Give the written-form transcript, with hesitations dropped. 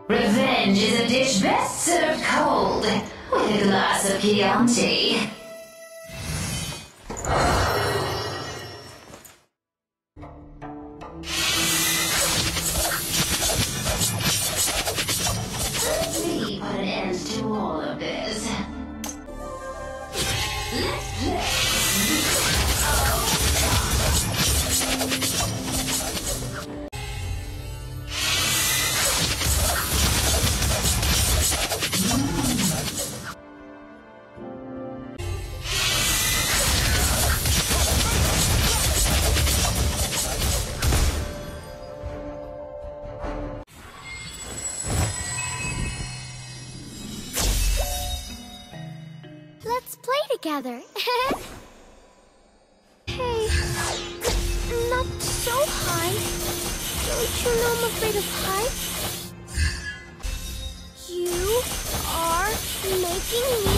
Revenge is a dish best served cold, with a glass of Chianti. We put an end to all of this. Let's play. Let's play together. Hey, not so high. Don't you know I'm afraid of heights? You are making me